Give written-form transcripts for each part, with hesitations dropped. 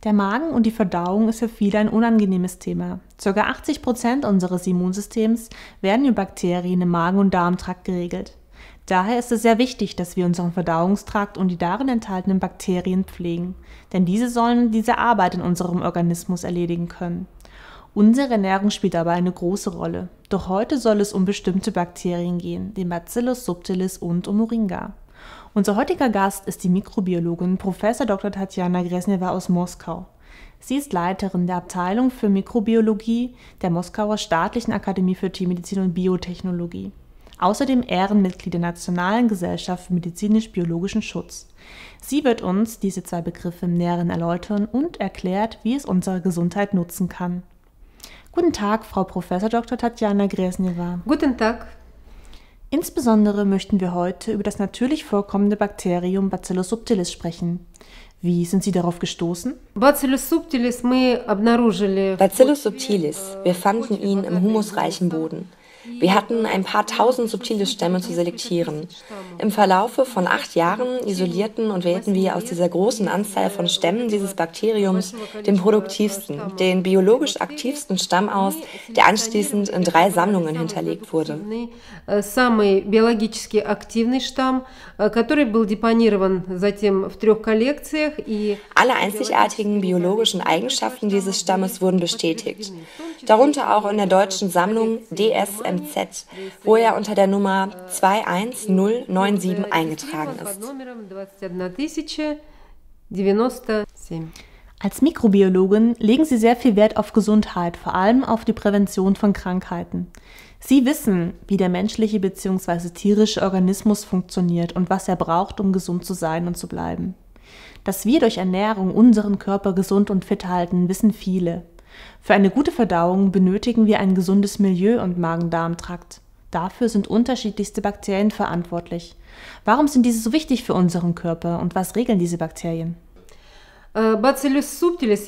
Der Magen und die Verdauung ist für viele ein unangenehmes Thema. Ca. 80% unseres Immunsystems werden über Bakterien im Magen- und Darmtrakt geregelt. Daher ist es sehr wichtig, dass wir unseren Verdauungstrakt und die darin enthaltenen Bakterien pflegen, denn diese sollen diese Arbeit in unserem Organismus erledigen können. Unsere Ernährung spielt dabei eine große Rolle. Doch heute soll es um bestimmte Bakterien gehen, den Bacillus subtilis und um Moringa. Unser heutiger Gast ist die Mikrobiologin Prof. Dr. Tatjana Gresnewa aus Moskau. Sie ist Leiterin der Abteilung für Mikrobiologie der Moskauer Staatlichen Akademie für Tiermedizin und Biotechnologie. Außerdem Ehrenmitglied der Nationalen Gesellschaft für medizinisch-biologischen Schutz. Sie wird uns diese zwei Begriffe im Näheren erläutern und erklärt, wie es unserer Gesundheit nutzen kann. Guten Tag, Frau Prof. Dr. Tatjana Gresnewa. Guten Tag. Insbesondere möchten wir heute über das natürlich vorkommende Bakterium Bacillus subtilis sprechen. Wie sind Sie darauf gestoßen? Bacillus subtilis, wir fanden ihn im humusreichen Boden. Wir hatten ein paar tausend Subtilis-Stämme zu selektieren. Im Verlaufe von 8 Jahren isolierten und wählten wir aus dieser großen Anzahl von Stämmen dieses Bakteriums den produktivsten, den biologisch aktivsten Stamm aus, der anschließend in 3 Sammlungen hinterlegt wurde. Alle einzigartigen biologischen Eigenschaften dieses Stammes wurden bestätigt, darunter auch in der deutschen Sammlung DSMZ, wo er unter der Nummer 21097 eingetragen ist. Als Mikrobiologin legen Sie sehr viel Wert auf Gesundheit, vor allem auf die Prävention von Krankheiten. Sie wissen, wie der menschliche bzw. tierische Organismus funktioniert und was er braucht, um gesund zu sein und zu bleiben. Dass wir durch Ernährung unseren Körper gesund und fit halten, wissen viele. Für eine gute Verdauung benötigen wir ein gesundes Milieu und Magen-Darm-Trakt. Dafür sind unterschiedlichste Bakterien verantwortlich. Warum sind diese so wichtig für unseren Körper und was regeln diese Bakterien? Bacillus subtilis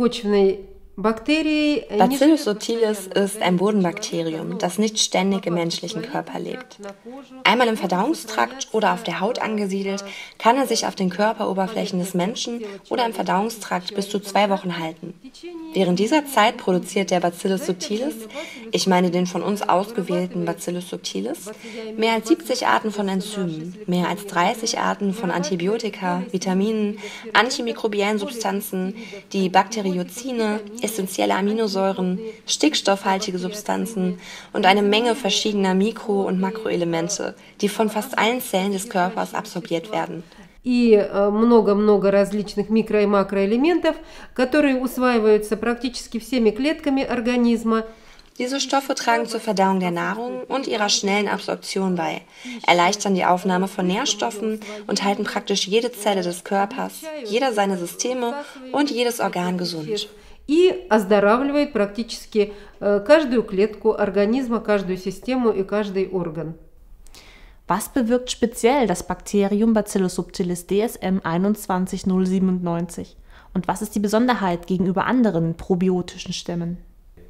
ist ein Bodenbakterium, das nicht ständig im menschlichen Körper lebt. Einmal im Verdauungstrakt oder auf der Haut angesiedelt, kann er sich auf den Körperoberflächen des Menschen oder im Verdauungstrakt bis zu 2 Wochen halten. Während dieser Zeit produziert der Bacillus subtilis, ich meine den von uns ausgewählten Bacillus subtilis, mehr als 70 Arten von Enzymen, mehr als 30 Arten von Antibiotika, Vitaminen, antimikrobiellen Substanzen, die Bakteriozine, essentielle Aminosäuren, stickstoffhaltige Substanzen und eine Menge verschiedener Mikro- und Makroelemente, die von fast allen Zellen des Körpers absorbiert werden. И много-много различных микро- и макроэлементов, которые усваиваются практически всеми клетками организма. Diese Stoffe tragen zur Verdauung der Nahrung und ihrer schnellen Absorption bei, erleichtern die Aufnahme von Nährstoffen und halten praktisch jede Zelle des Körpers, jeder seiner Systeme und jedes Organ gesund. И оздоравливает практически каждую клетку организма, каждую систему и каждый орган. Was bewirkt speziell das Bakterium Bacillus subtilis DSM 21097 und was ist die Besonderheit gegenüber anderen probiotischen Stämmen?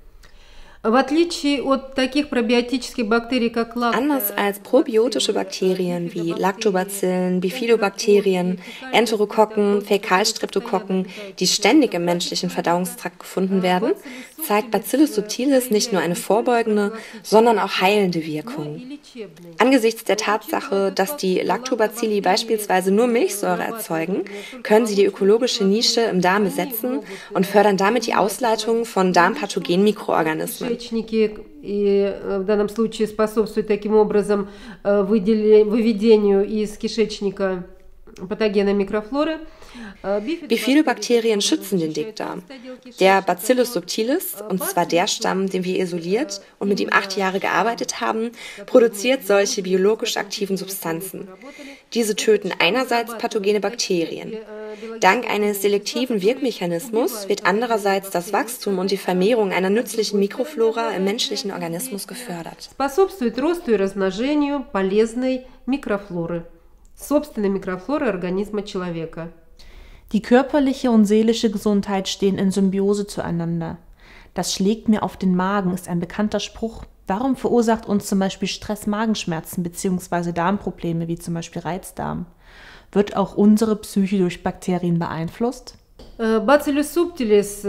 Anders als probiotische Bakterien wie Lactobacillen, Bifidobakterien, Enterokokken, Fäkalstreptokokken, die ständig im menschlichen Verdauungstrakt gefunden werden, zeigt Bacillus subtilis nicht nur eine vorbeugende, sondern auch heilende Wirkung. Angesichts der Tatsache, dass die Lactobacilli beispielsweise nur Milchsäure erzeugen, können sie die ökologische Nische im Darm besetzen und fördern damit die Ausleitung von darmpathogenen Mikroorganismen. И в данном случае способствует таким образом выведению из кишечника патогена микрофлоры. Bifidobakterien schützen den Dickdarm. Der Bacillus subtilis, und zwar der Stamm, den wir isoliert und mit ihm 8 Jahre gearbeitet haben, produziert solche biologisch aktiven Substanzen. Diese töten einerseits pathogene Bakterien. Dank eines selektiven Wirkmechanismus wird andererseits das Wachstum und die Vermehrung einer nützlichen Mikroflora im menschlichen Organismus gefördert. Способствует росту и размножению полезной микрофлоры, собственной микрофлоры организма человека. Die körperliche und seelische Gesundheit stehen in Symbiose zueinander. Das schlägt mir auf den Magen ist ein bekannter Spruch. Warum verursacht uns zum Beispiel Stress Magenschmerzen bzw. Darmprobleme wie zum Beispiel Reizdarm? Wird auch unsere Psyche durch Bakterien beeinflusst? Bacillus subtilis,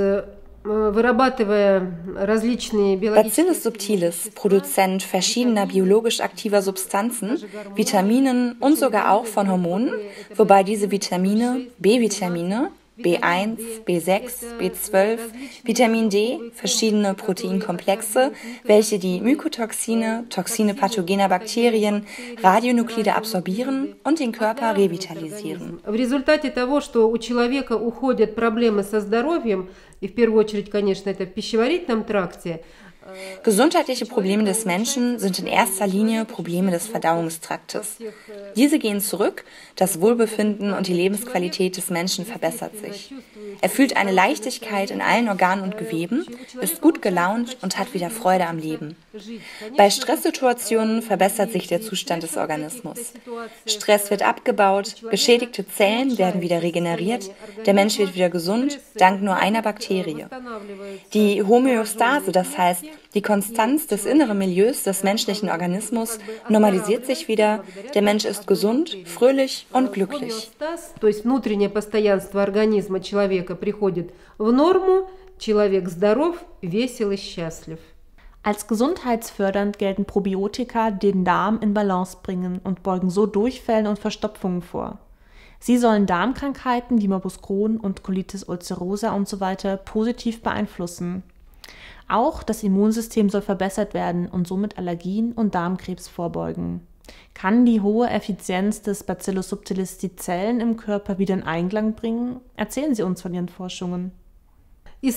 Bacillus subtilis, Produzent verschiedener biologisch aktiver Substanzen, Vitaminen und sogar auch von Hormonen, wobei diese Vitamine, B-Vitamine, B1, B6, B12, Vitamin D, verschiedene Proteinkomplexe, welche die Mykotoxine, Toxine pathogener Bakterien, Radionuklide absorbieren und den Körper revitalisieren. В результате того, что у человека уходят проблемы со здоровьем, и в первую очередь, конечно, это в пищеварительном тракте, Gesundheitliche Probleme des Menschen sind in erster Linie Probleme des Verdauungstraktes. Diese gehen zurück, das Wohlbefinden und die Lebensqualität des Menschen verbessert sich. Er fühlt eine Leichtigkeit in allen Organen und Geweben, ist gut gelaunt und hat wieder Freude am Leben. Bei Stresssituationen verbessert sich der Zustand des Organismus. Stress wird abgebaut, beschädigte Zellen werden wieder regeneriert, der Mensch wird wieder gesund, dank nur einer Bakterie. Die Homöostase, das heißt die Konstanz des inneren Milieus des menschlichen Organismus, normalisiert sich wieder, der Mensch ist gesund, fröhlich und glücklich. То есть внутреннее постоянство организма человека приходит в норму, человек здоров, весел и счастлив. Als gesundheitsfördernd gelten Probiotika, die den Darm in Balance bringen und beugen so Durchfällen und Verstopfungen vor. Sie sollen Darmkrankheiten wie Morbus Crohn und Colitis ulcerosa usw. positiv beeinflussen. Auch das Immunsystem soll verbessert werden und somit Allergien und Darmkrebs vorbeugen. Kann die hohe Effizienz des Bacillus subtilis die Zellen im Körper wieder in Einklang bringen? Erzählen Sie uns von Ihren Forschungen. Die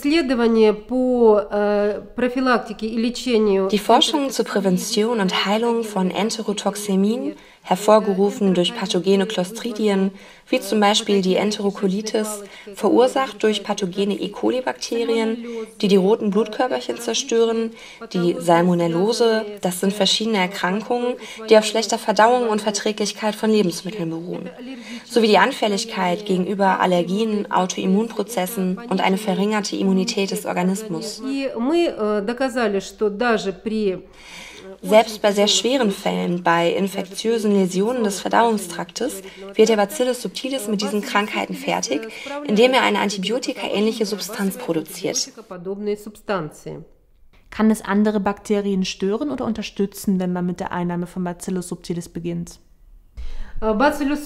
Forschung zur Prävention und Heilung von Enterotoxämien, hervorgerufen durch pathogene Clostridien, wie zum Beispiel die Enterokolitis, verursacht durch pathogene E. coli-Bakterien, die die roten Blutkörperchen zerstören, die Salmonellose, das sind verschiedene Erkrankungen, die auf schlechter Verdauung und Verträglichkeit von Lebensmitteln beruhen, sowie die Anfälligkeit gegenüber Allergien, Autoimmunprozessen und eine verringerte Immunität des Organismus. Selbst bei sehr schweren Fällen, bei infektiösen Läsionen des Verdauungstraktes, wird der Bacillus subtilis mit diesen Krankheiten fertig, indem er eine antibiotikaähnliche Substanz produziert. Kann es andere Bakterien stören oder unterstützen, wenn man mit der Einnahme von Bacillus subtilis beginnt? Der Bacillus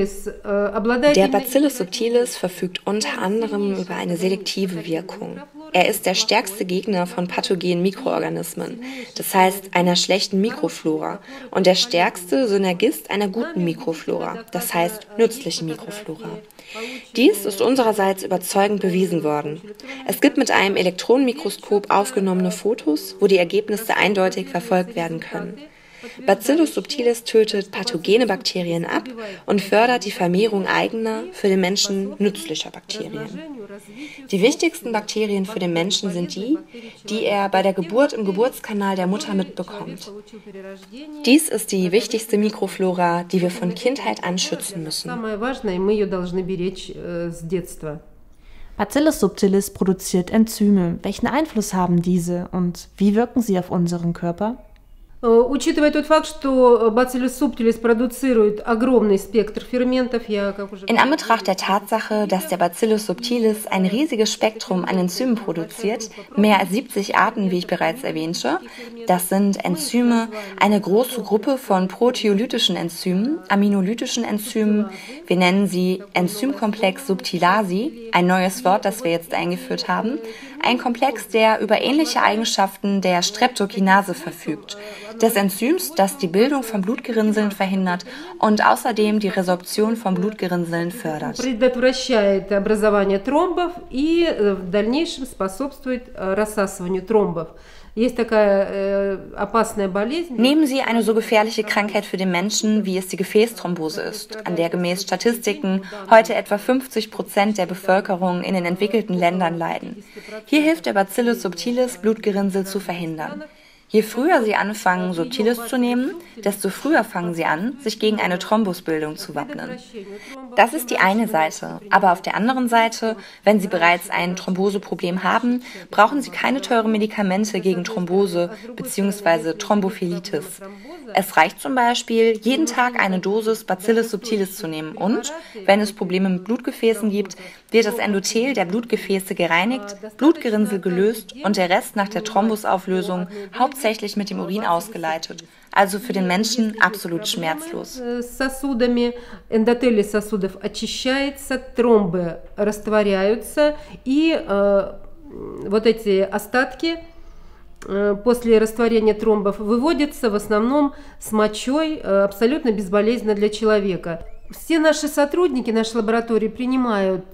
subtilis verfügt unter anderem über eine selektive Wirkung. Er ist der stärkste Gegner von pathogenen Mikroorganismen, das heißt einer schlechten Mikroflora, und der stärkste Synergist einer guten Mikroflora, das heißt nützlichen Mikroflora. Dies ist unsererseits überzeugend bewiesen worden. Es gibt mit einem Elektronenmikroskop aufgenommene Fotos, wo die Ergebnisse eindeutig verfolgt werden können. Bacillus subtilis tötet pathogene Bakterien ab und fördert die Vermehrung eigener, für den Menschen nützlicher Bakterien. Die wichtigsten Bakterien für den Menschen sind die, die er bei der Geburt im Geburtskanal der Mutter mitbekommt. Dies ist die wichtigste Mikroflora, die wir von Kindheit an schützen müssen. Bacillus subtilis produziert Enzyme. Welchen Einfluss haben diese und wie wirken sie auf unseren Körper? Учитывая тот факт, что Bacillus subtilis produziert огромный Spektr Fermentов, in Anbetracht der Tatsache, dass der Bacillus subtilis ein riesiges Spektrum an Enzymen produziert, mehr als 70 Arten, wie ich bereits erwähnte, das sind Enzyme, eine große Gruppe von proteolytischen Enzymen, aminolytischen Enzymen, wir nennen sie Enzymkomplex Subtilasi, ein neues Wort, das wir jetzt eingeführt haben, ein Komplex, der über ähnliche Eigenschaften der Streptokinase verfügt, des Enzyms, das die Bildung von Blutgerinnseln verhindert und außerdem die Resorption von Blutgerinnseln fördert. Предотвращает образование тромбов и в дальнейшем способствует рассасыванию тромбов. Nehmen Sie eine so gefährliche Krankheit für den Menschen, wie es die Gefäßthrombose ist, an der gemäß Statistiken heute etwa 50% der Bevölkerung in den entwickelten Ländern leiden. Hier hilft der Bacillus subtilis, Blutgerinnsel zu verhindern. Je früher sie anfangen, Subtilis zu nehmen, desto früher fangen sie an, sich gegen eine Thrombusbildung zu wappnen. Das ist die eine Seite, aber auf der anderen Seite, wenn sie bereits ein Thromboseproblem haben, brauchen sie keine teuren Medikamente gegen Thrombose bzw. Thrombophilitis. Es reicht zum Beispiel, jeden Tag eine Dosis Bacillus subtilis zu nehmen und, wenn es Probleme mit Blutgefäßen gibt, wird das Endothel der Blutgefäße gereinigt, Blutgerinnsel gelöst und der Rest nach der Thrombusauflösung hauptsächlich mit dem Urin ausgeleitet. Also für den Menschen absolut schmerzlos. Эндотелий сосудов очищается, тромбы растворяются, и вот эти остатки после растворения тромбов выводятся в основном с мочой абсолютно безболезненно для человека. Все наши сотрудники нашей лаборатории принимают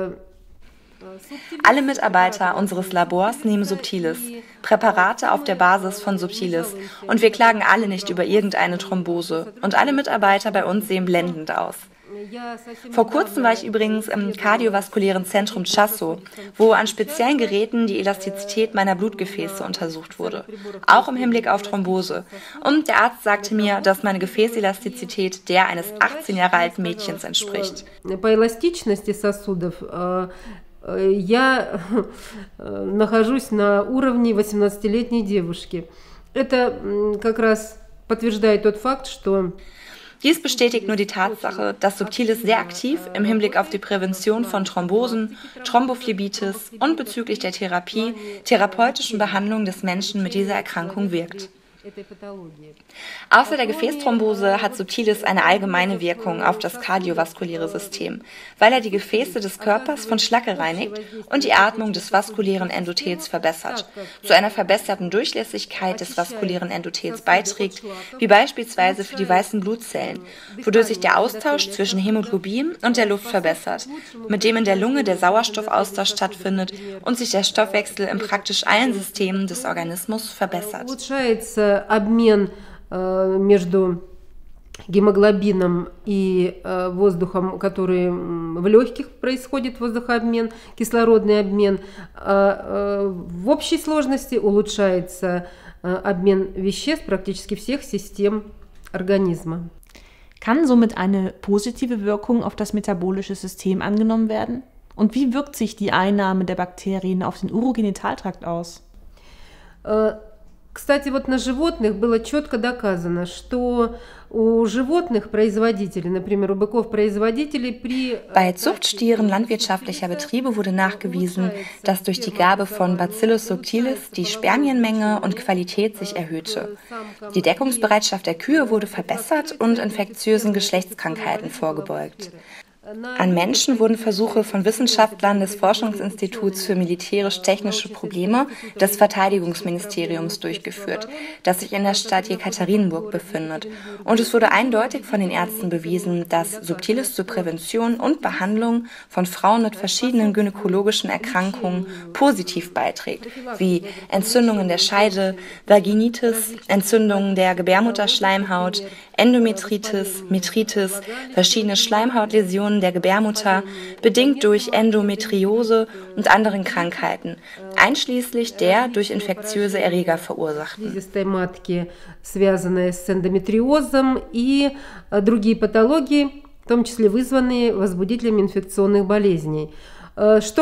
Alle Mitarbeiter unseres Labors nehmen Subtilis, Präparate auf der Basis von Subtilis, und wir klagen alle nicht über irgendeine Thrombose. Und alle Mitarbeiter bei uns sehen blendend aus. Vor kurzem war ich übrigens im kardiovaskulären Zentrum Chasso, wo an speziellen Geräten die Elastizität meiner Blutgefäße untersucht wurde, auch im Hinblick auf Thrombose. Und der Arzt sagte mir, dass meine Gefäßelastizität der eines 18 Jahre alten Mädchens entspricht. Я нахожусь на уровне 18-летней девушки. Это как раз подтверждает тот факт, что Dies bestätigt nur die Tatsache, dass Subtilis sehr aktiv im Hinblick auf die Prävention von Thrombosen, Thrombophlebitis und bezüglich der Therapie, therapeutischen Behandlung des Menschen mit dieser Erkrankung wirkt. Außer der Gefäßthrombose hat Subtilis eine allgemeine Wirkung auf das kardiovaskuläre System, weil er die Gefäße des Körpers von Schlacke reinigt und die Atmung des vaskulären Endothels verbessert, zu einer verbesserten Durchlässigkeit des vaskulären Endothels beiträgt, wie beispielsweise für die weißen Blutzellen, wodurch sich der Austausch zwischen Hämoglobin und der Luft verbessert, mit dem in der Lunge der Sauerstoffaustausch stattfindet und sich der Stoffwechsel in praktisch allen Systemen des Organismus verbessert. Обмен между гемоглобином и воздухом, который в легких происходит, воздухообмен, кислородный обмен. В общей сложности улучшается обмен веществ практически всех систем организма. Kann somit eine positive Wirkung auf das metabolische System angenommen werden? Und wie wirkt sich die Einnahme der Bakterien auf den Urogenitaltrakt aus? Кстати, вот на животных было четко доказано, что у животных производителей, например, у быков-производителей при... Bei Zuchtstieren landwirtschaftlicher Betriebe wurde nachgewiesen, dass durch die Gabe von Bacillus subtilis die Spermienmenge und Qualität sich erhöhte. Die Deckungsbereitschaft der Kühe wurde verbessert und infektiösen Geschlechtskrankheiten vorgebeugt. An Menschen wurden Versuche von Wissenschaftlern des Forschungsinstituts für militärisch-technische Probleme des Verteidigungsministeriums durchgeführt, das sich in der Stadt Jekaterinburg befindet. Und es wurde eindeutig von den Ärzten bewiesen, dass Subtilis zur Prävention und Behandlung von Frauen mit verschiedenen gynäkologischen Erkrankungen positiv beiträgt, wie Entzündungen der Scheide, Vaginitis, Entzündungen der Gebärmutterschleimhaut, Endometritis, Metritis, verschiedene Schleimhautläsionen der Gebärmutter, bedingt durch Endometriose und anderen Krankheiten, einschließlich der durch infektiöse Erreger verursachten. Связанные с эндометриозом и другие патологии, в том числе вызванные возбудителями инфекционных болезней. Was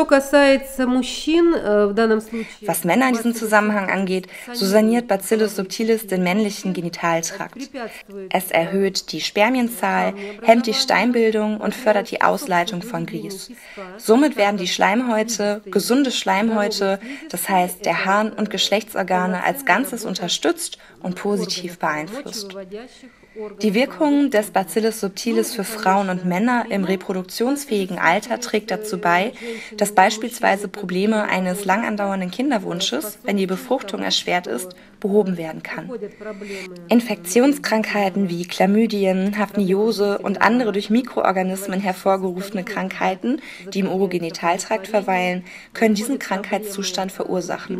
Männer in diesem Zusammenhang angeht, so saniert Bacillus subtilis den männlichen Genitaltrakt. Es erhöht die Spermienzahl, hemmt die Steinbildung und fördert die Ausleitung von Gries. Somit werden die Schleimhäute, gesunde Schleimhäute, das heißt der Harn- und Geschlechtsorgane als Ganzes unterstützt und positiv beeinflusst. Die Wirkung des Bacillus subtilis für Frauen und Männer im reproduktionsfähigen Alter trägt dazu bei, dass beispielsweise Probleme eines lang andauernden Kinderwunsches, wenn die Befruchtung erschwert ist, behoben werden kann. Infektionskrankheiten wie Chlamydien, Hafniose und andere durch Mikroorganismen hervorgerufene Krankheiten, die im Urogenitaltrakt verweilen, können diesen Krankheitszustand verursachen.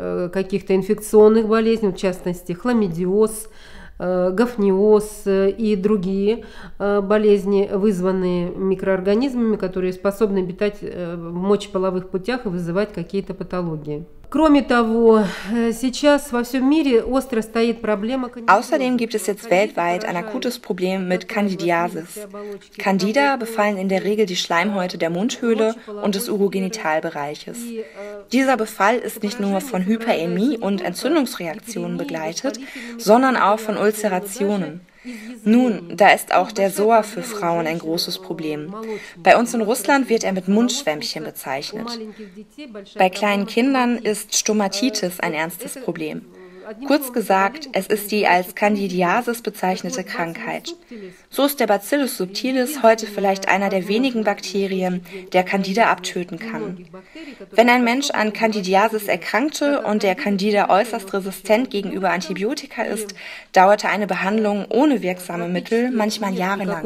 Гафниоз и другие болезни, вызванные микроорганизмами, которые способны обитать в мочеполовых путях и вызывать какие-то патологии. Кроме того, сейчас во всем мире остро стоит проблема. Außerdem gibt es jetzt weltweit ein akutes Problem mit Candidiasis. Candida befallen in der Regel die Schleimhäute der Mundhöhle und des Urogenitalbereiches. Dieser Befall ist nicht nur von Hyperämie und Entzündungsreaktionen begleitet, sondern auch von Ulcerationen. Nun, da ist auch der Psoa für Frauen ein großes Problem. Bei uns in Russland wird er mit Mundschwämmchen bezeichnet. Bei kleinen Kindern ist Stomatitis ein ernstes Problem. Kurz gesagt, es ist die als Candidiasis bezeichnete Krankheit. So ist der Bacillus subtilis heute vielleicht einer der wenigen Bakterien, der Candida abtöten kann. Wenn ein Mensch an Candidiasis erkrankte und der Candida äußerst resistent gegenüber Antibiotika ist, dauerte eine Behandlung ohne wirksame Mittel manchmal jahrelang.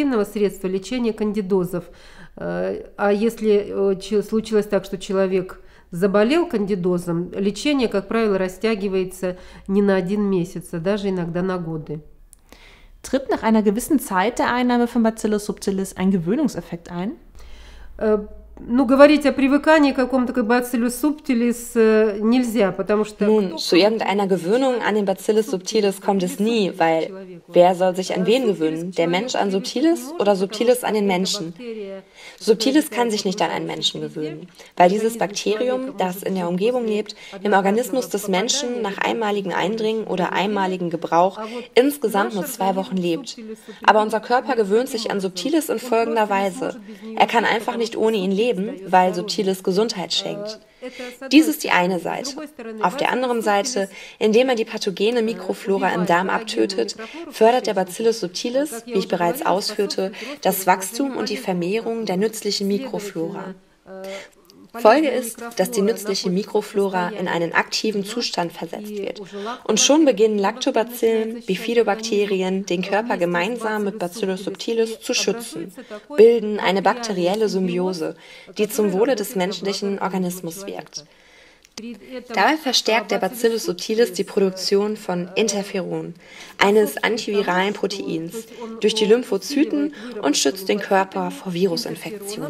Заболел кандидозом, лечение, как правило, растягивается не на 1 месяц, а даже иногда на годы. Tritt nach einer gewissen Zeit der Einnahme von Bacillus subtilis ein Gewöhnungseffekt ein? Ну, говорить о привыкании к какому-то Bacillus subtilis нельзя, потому что... Nun, zu irgendeiner Gewöhnung an den Bacillus subtilis kommt es nie, weil wer soll sich an wen gewöhnen? Der Mensch an Subtilis oder Subtilis an den Menschen? Subtilis kann sich nicht an einen Menschen gewöhnen, weil dieses Bakterium, das in der Umgebung lebt, im Organismus des Menschen nach einmaligem Eindringen oder einmaligem Gebrauch insgesamt nur 2 Wochen lebt. Aber unser Körper gewöhnt sich an Subtilis in folgender Weise. Er kann einfach nicht ohne ihn leben, weil Subtilis Gesundheit schenkt. Dies ist die eine Seite. Auf der anderen Seite, indem er die pathogene Mikroflora im Darm abtötet, fördert der Bacillus subtilis, wie ich bereits ausführte, das Wachstum und die Vermehrung der nützlichen Mikroflora. Folge ist, dass die nützliche Mikroflora in einen aktiven Zustand versetzt wird. Und schon beginnen Lactobacillen, Bifidobakterien, den Körper gemeinsam mit Bacillus subtilis zu schützen, bilden eine bakterielle Symbiose, die zum Wohle des menschlichen Organismus wirkt. Dabei verstärkt der Bacillus subtilis die Produktion von Interferon, eines antiviralen Proteins, durch die Lymphozyten und schützt den Körper vor Virusinfektionen.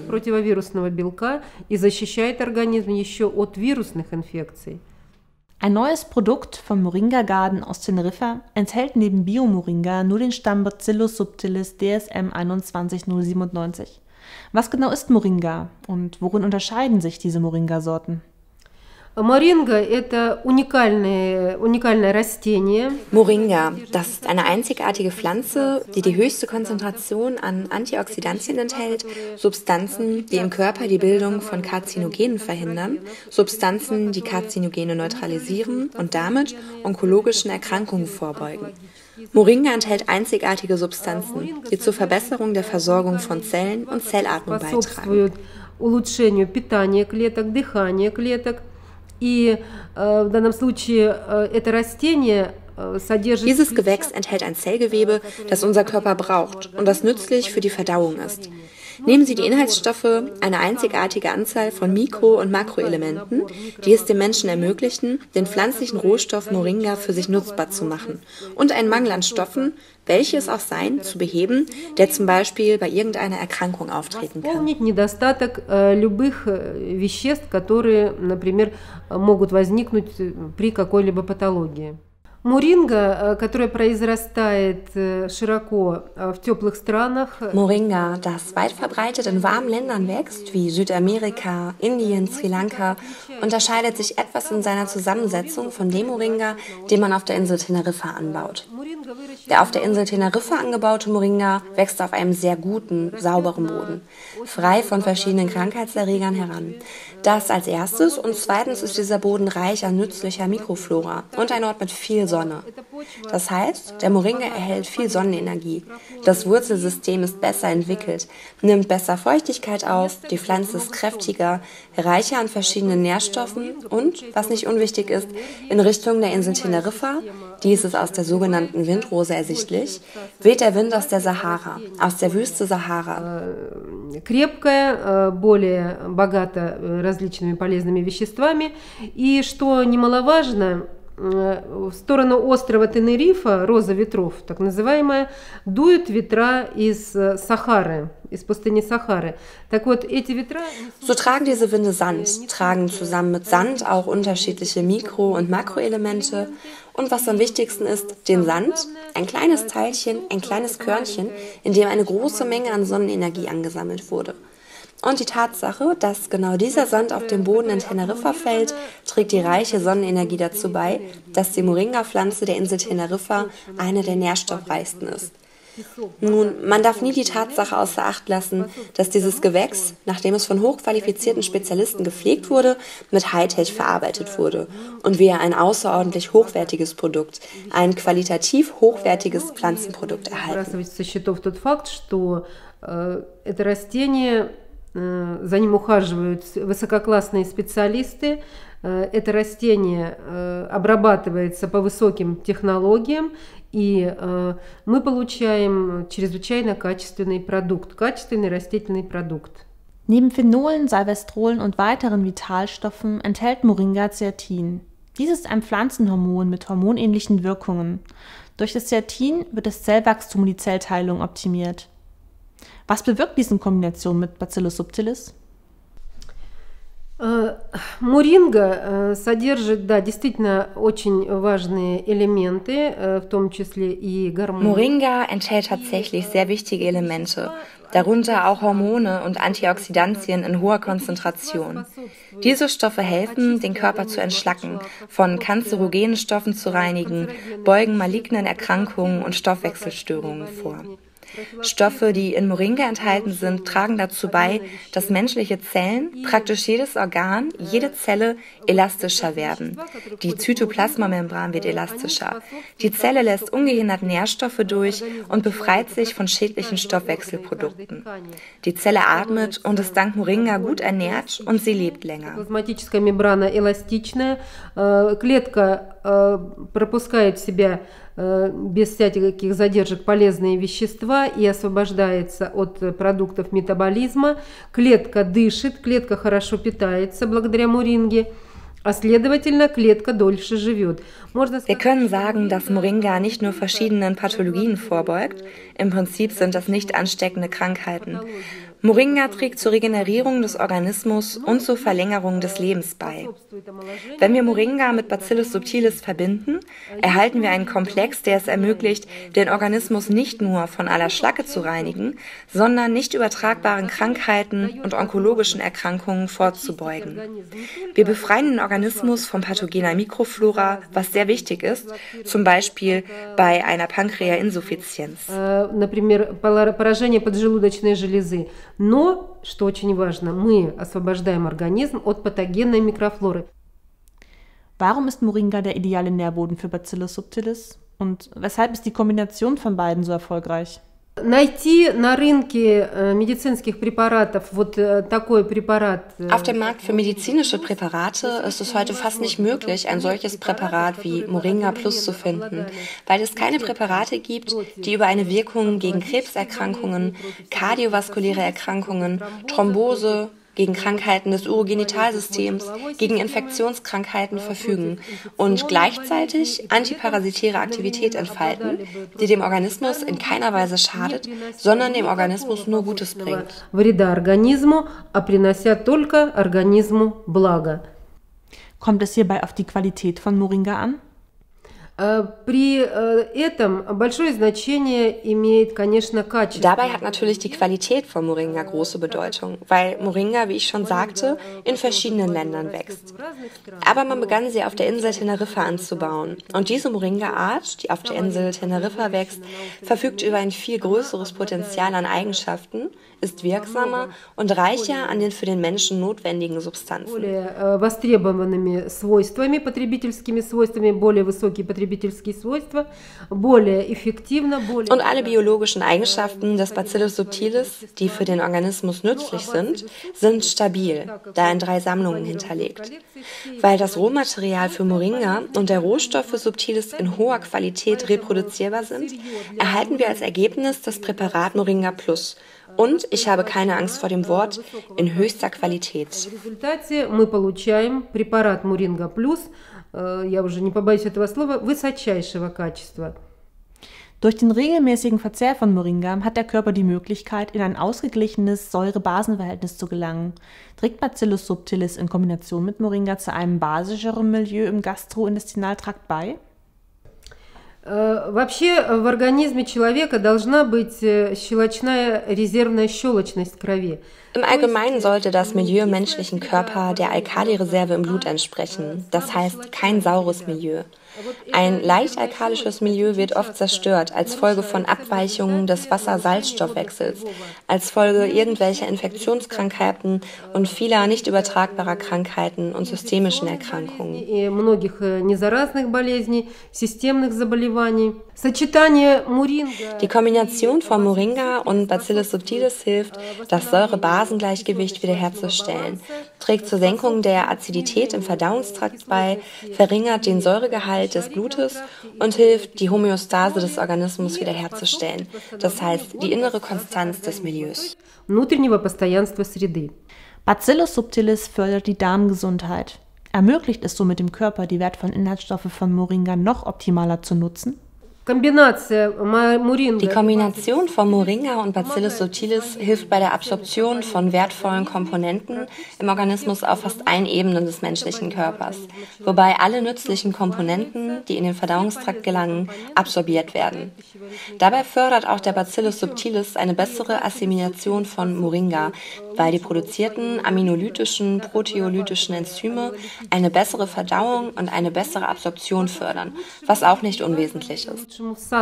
Ein neues Produkt vom Moringa Garden aus Teneriffa enthält neben Biomoringa nur den Stamm Bacillus subtilis DSM 21097. Was genau ist Moringa und worin unterscheiden sich diese Moringa-Sorten? Moringa это уникальное растение. Moringa, das ist eine einzigartige Pflanze, die die höchste Konzentration an Antioxidantien enthält, Substanzen, die im Körper die Bildung von Karzinogenen verhindern, Substanzen, die Karzinogene neutralisieren und damit onkologischen Erkrankungen vorbeugen. Moringa enthält einzigartige Substanzen, die zur Verbesserung der Versorgung von Zellen und Zellatmung beitragen. Улучшению питания клеток, дыхания клеток. И в данном случае это растение содержит... Dieses Gewächs enthält ein Zellgewebe, das unser Körper braucht und das nützlich für die Verdauung ist. Nehmen Sie die Inhaltsstoffe, eine einzigartige Anzahl von Mikro- und Makroelementen, die es dem Menschen ermöglichen, den pflanzlichen Rohstoff Moringa für sich nutzbar zu machen und einen Mangel an Stoffen, welche es auch sein, zu beheben, der zum Beispiel bei irgendeiner Erkrankung auftreten kann. Недостаток любых веществ, которые, например, могут возникнуть при какой-либо патологии. Moringa, которая произрастает широко в теплых странах. Moringa, das weit verbreitet in warmen Ländern wächst, wie Südamerika, Indien, Sri Lanka, unterscheidet sich etwas in seiner Zusammensetzung von dem Moringa, den man auf der Insel Teneriffa anbaut. Der auf der Insel Teneriffa angebaute Moringa wächst auf einem sehr guten, sauberen Boden, frei von verschiedenen Krankheitserregern heran. Das als erstes und zweitens ist dieser Boden reich an nützlicher Mikroflora und ein Ort mit viel Sonne. Das heißt, der Moringa erhält viel Sonnenenergie. Das Wurzelsystem ist besser entwickelt, nimmt besser Feuchtigkeit auf, die Pflanze ist kräftiger, reicher an verschiedenen Nährstoffen und, was nicht unwichtig ist, in Richtung der Insel Teneriffa, dies ist aus der sogenannten Windrose ersichtlich, weht der Wind aus der Sahara, aus der Wüste Sahara. Крепкая, более богата различными полезными веществами. И что немаловажно, в сторону острова Тенерифа, роза ветров, так называемая, дуют ветра из Сахары, из пустыни Сахары. Так вот, эти ветра... So tragen diese Winde Sand, tragen zusammen mit Sand auch unterschiedliche Mikro- und Makroelemente und was am wichtigsten ist, den Sand, ein kleines Teilchen, ein kleines Körnchen, in dem eine große Menge an Sonnenenergie angesammelt wurde. Und die Tatsache, dass genau dieser Sand auf dem Boden in Teneriffa fällt, trägt die reiche Sonnenenergie dazu bei, dass die Moringa-Pflanze der Insel Teneriffa eine der nährstoffreichsten ist. Nun, man darf nie die Tatsache außer Acht lassen, dass dieses Gewächs, nachdem es von hochqualifizierten Spezialisten gepflegt wurde, mit Hightech verarbeitet wurde und wir ein außerordentlich hochwertiges Produkt, ein qualitativ hochwertiges Pflanzenprodukt erhalten. За ним ухаживают высококлассные специалисты. Это растение обрабатывается по высоким технологиям, и мы получаем чрезвычайно качественный продукт, качественный растительный продукт. Neben Phenolen, Salvestrolen und weiteren Vitalstoffen enthält Moringa Zeatin. Dies ist ein Pflanzenhormon mit hormonähnlichen Wirkungen. Durch das Zeatin wird das Zellwachstum und die Zellteilung optimiert. Was bewirkt diese Kombination mit Bacillus subtilis? Моринга содержит, да, действительно очень важные элементы, в том числе и гормоны. Moringa enthält tatsächlich sehr wichtige Elemente, darunter auch Hormone und Antioxidantien in hoher Konzentration. Diese Stoffe helfen, den Körper zu entschlacken, von kanzerogenen Stoffen zu reinigen, beugen malignen Erkrankungen und Stoffwechselstörungen vor. Stoffe, die in Moringa enthalten sind, tragen dazu bei, dass menschliche Zellen, praktisch jedes Organ, jede Zelle elastischer werden. Die Zytoplasmamembran wird elastischer. Die Zelle lässt ungehindert Nährstoffe durch und befreit sich von schädlichen Stoffwechselprodukten. Die Zelle atmet und ist dank Moringa gut ernährt und sie lebt länger. Плазматическая мембрана эластичная, клетка пропускает в себя без всяких задержек полезные вещества и освобождается от продуктов метаболизма. Клетка дышит, клетка хорошо питается благодаря моринге, а следовательно, клетка дольше живет. Wir können sagen, dass Moringa nicht nur verschiedenen Pathologien vorbeugt, im Prinzip sind das nicht ansteckende Krankheiten. Moringa trägt zur Regenerierung des Organismus und zur Verlängerung des Lebens bei. Wenn wir Moringa mit Bacillus subtilis verbinden, erhalten wir einen Komplex, der es ermöglicht, den Organismus nicht nur von aller Schlacke zu reinigen, sondern nicht übertragbaren Krankheiten und onkologischen Erkrankungen vorzubeugen. Wir befreien den Organismus von pathogener Mikroflora, was sehr wichtig ist, zum Beispiel bei einer Pankreasinsuffizienz. Например, поражение поджелудочной железы. Но, что очень важно, мы освобождаем организм от патогенной микрофлоры. Warum ist Moringa der ideale Nährboden für Bacillus subtilis? Und weshalb ist die Kombination von beiden so erfolgreich? Найти на рынке медицинских препаратов вот такой препарат. Auf dem Markt für medizinische Präparate ist es heute fast nicht möglich, ein solches Präparat wie Moringa Plus zu finden, weil es keine Präparate gibt, die über eine Wirkung gegen Krebserkrankungen, kardiovaskuläre Erkrankungen, Thrombose, gegen Krankheiten des Urogenitalsystems, gegen Infektionskrankheiten verfügen und gleichzeitig antiparasitäre Aktivität entfalten, die dem Organismus in keiner Weise schadet, sondern dem Organismus nur Gutes bringt. Вреда организму, а принося только организму благо. Kommt es hierbei auf die Qualität von Moringa an? При этом большое значение имеет, конечно, качество. Dabei hat natürlich die Qualität von Moringa große Bedeutung, weil Moringa, wie ich schon sagte, in verschiedenen Ländern wächst. Aber man begann sie auf der Insel Teneriffa anzubauen. Und diese Moringa-Art, die auf der Insel Teneriffa wächst, verfügt über ein viel größeres Potenzial an Eigenschaften, ist wirksamer und reicher an den für den Menschen notwendigen Substanzen. Востребованными свойствами, потребительскими свойствами, более высокие потребительские свойства, более эффективно, более... Und alle biologischen Eigenschaften des Bacillus subtilis, die für den Organismus nützlich sind stabil, da in 3 Sammlungen hinterlegt. Weil das Rohmaterial für Moringa und der Rohstoff für Subtilis in hoher Qualität reproduzierbar sind, erhalten wir als Ergebnis das Präparat Moringa Plus. Und ich habe keine Angst vor dem Wort, in höchster Qualität. В результате мы получаем препарат Moringa Plus я уже не побоюсь этого слова, высочайшего качества. Durch den regelmäßigen Verzehr von Moringa hat der Körper die Möglichkeit, in ein ausgeglichenes Säure-Basen-Verhältnis zu gelangen. Trägt Bacillus subtilis in Kombination mit Moringa zu einem basischeren Milieu im Gastrointestinaltrakt bei? Вообще в организме человека должна быть щелочная резервная щелочность в крови. Im Allgemeinen sollte das Milieu im menschlichen Körper der Alkalireserve im Blut entsprechen, das heißt kein saures Milieu. Ein leicht alkalisches Milieu wird oft zerstört als Folge von Abweichungen des Wasser-Salz-Stoffwechsels, als Folge irgendwelcher Infektionskrankheiten und vieler nicht übertragbarer Krankheiten und systemischen Erkrankungen. Die Kombination von Moringa und Bacillus subtilis hilft, das Säure-Basen-Gleichgewicht wiederherzustellen, trägt zur Senkung der Azidität im Verdauungstrakt bei, verringert den Säuregehalt des Blutes und hilft, die Homöostase des Organismus wiederherzustellen, das heißt die innere Konstanz des Milieus. Bacillus subtilis fördert die Darmgesundheit. Ermöglicht es somit dem Körper, die wertvollen Inhaltsstoffe von Moringa noch optimaler zu nutzen? Die Kombination von Moringa und Bacillus subtilis hilft bei der Absorption von wertvollen Komponenten im Organismus auf fast allen Ebenen des menschlichen Körpers, wobei alle nützlichen Komponenten, die in den Verdauungstrakt gelangen, absorbiert werden. Dabei fördert auch der Bacillus subtilis eine bessere Assimilation von Moringa, weil die produzierten aminolytischen, proteolytischen Enzyme eine bessere Verdauung und eine bessere Absorption fördern, was auch nicht unwesentlich ist.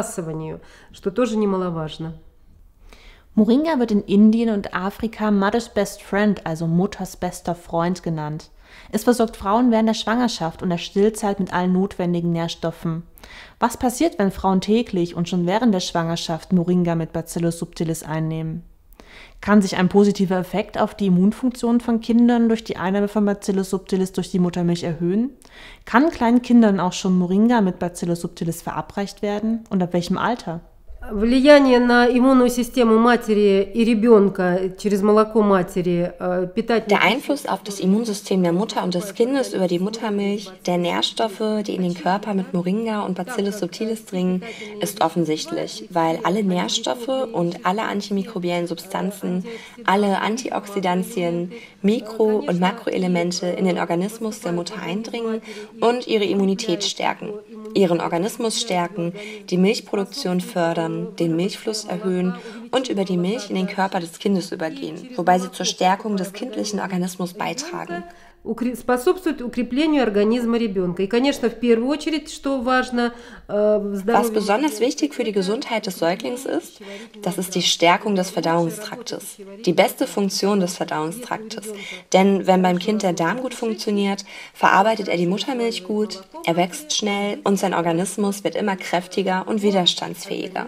Moringa wird in Indien und Afrika Mother's Best Friend, also Mutters bester Freund genannt. Es versorgt Frauen während der Schwangerschaft und der Stillzeit mit allen notwendigen Nährstoffen. Was passiert, wenn Frauen täglich und schon während der Schwangerschaft Moringa mit Bacillus subtilis einnehmen? Kann sich ein positiver Effekt auf die Immunfunktion von Kindern durch die Einnahme von Bacillus subtilis durch die Muttermilch erhöhen? Kann kleinen Kindern auch schon Moringa mit Bacillus subtilis verabreicht werden und ab welchem Alter? Влияние на иммунную систему матери и ребенка через молоко матери, Der Einfluss auf das Immunsystem der Mutter und des Kindes über die Muttermilch, der Nährstoffe, die in den Körper mit Moringa und Bacillus subtilis dringen, ist offensichtlich, weil alle Nährstoffe und alle antimikrobiellen Substanzen, alle Antioxidantien, Mikro- und Makroelemente in den Organismus der Mutter eindringen und ihre Immunität stärken, ihren Organismus stärken, die Milchproduktion fördern, den Milchfluss erhöhen und über die Milch in den Körper des Kindes übergehen, wobei sie zur Stärkung des kindlichen Organismus beitragen. способствует укреплению организма ребенка. И, конечно, в первую очередь, что важно, Was besonders wichtig für die Gesundheit des Säuglings ist, das ist die Stärkung des Verdauungstraktes, die beste Funktion des Verdauungstraktes. Denn wenn beim Kind der Darm gut funktioniert, verarbeitet er die Muttermilch gut, er wächst schnell und sein Organismus wird immer kräftiger und widerstandsfähiger.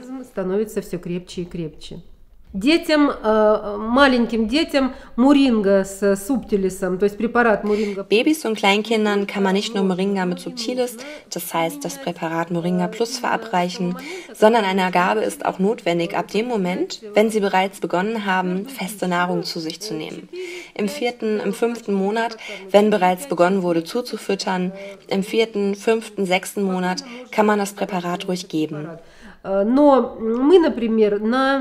Маленьким детям Moringa с субтилисом, то есть препарат Moringa. Babys und Kleinkindern kann man nicht nur Moringa mit Subtilis, das heißt das Präparat Moringa Plus, verabreichen, sondern eine Gabe ist auch notwendig ab dem Moment, wenn sie bereits begonnen haben, feste Nahrung zu sich zu nehmen. Im 4., im 5. Monat, wenn bereits begonnen wurde zuzufüttern, im 4., 5., 6. Monat kann man das Präparat ruhig geben. Но мы, например,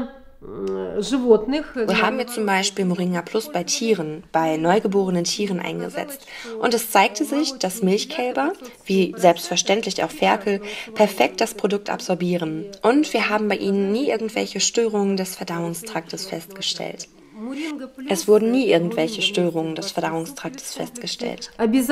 So haben wir zum Beispiel Moringa Plus bei Tieren, bei neugeborenen Tieren eingesetzt. Und es zeigte sich, dass Milchkälber, wie selbstverständlich auch Ferkel, perfekt das Produkt absorbieren. Und wir haben bei ihnen nie irgendwelche Störungen des Verdauungstraktes festgestellt. Es wurden nie irgendwelche Störungen des Verdauungstraktes festgestellt.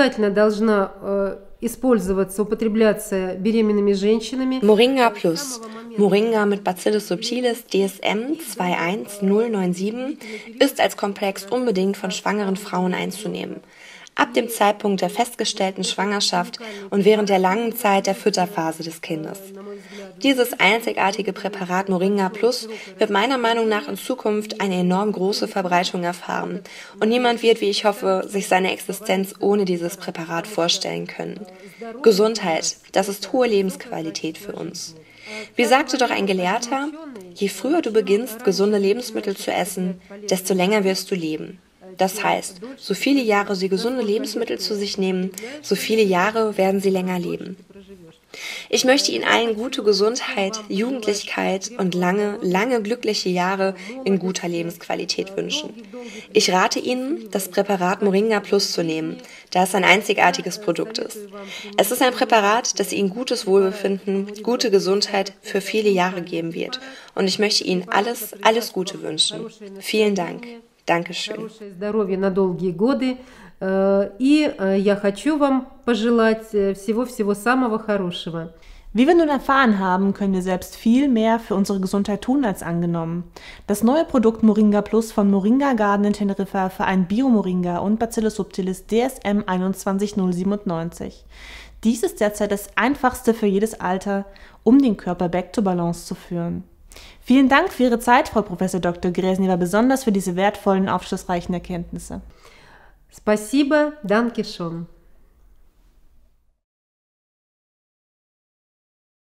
Moringa Plus, Moringa mit Bacillus subtilis DSM 21097, ist als Komplex unbedingt von schwangeren Frauen einzunehmen. Ab dem Zeitpunkt der festgestellten Schwangerschaft und während der langen Zeit der Fütterphase des Kindes. Dieses einzigartige Präparat Moringa Plus wird meiner Meinung nach in Zukunft eine enorm große Verbreitung erfahren und niemand wird, wie ich hoffe, sich seine Existenz ohne dieses Präparat vorstellen können. Gesundheit, das ist hohe Lebensqualität für uns. Wie sagte doch ein Gelehrter, je früher du beginnst, gesunde Lebensmittel zu essen, desto länger wirst du leben. Das heißt, so viele Jahre Sie gesunde Lebensmittel zu sich nehmen, so viele Jahre werden Sie länger leben. Ich möchte Ihnen allen gute Gesundheit, Jugendlichkeit und lange, lange glückliche Jahre in guter Lebensqualität wünschen. Ich rate Ihnen, das Präparat Moringa Plus zu nehmen, da es ein einzigartiges Produkt ist. Es ist ein Präparat, das Ihnen gutes Wohlbefinden, gute Gesundheit für viele Jahre geben wird. Und ich möchte Ihnen alles, alles Gute wünschen. Vielen Dank. Dankeschön. И я хочу вам пожелать всего-всего самого хорошего. Wie wir nun erfahren haben, können wir selbst viel mehr für unsere Gesundheit tun als angenommen. Das neue Produkt Moringa Plus von Moringa Garden in Teneriffa vereint Bio-Moringa und Bacillus subtilis DSM 21097. Dies ist derzeit das einfachste für jedes Alter, um den Körper back to balance zu führen. Vielen Dank für Ihre Zeit, Frau Prof. Dr. Gresnieva, besonders für diese wertvollen, aufschlussreichen Erkenntnisse. Спасибо, danke schön.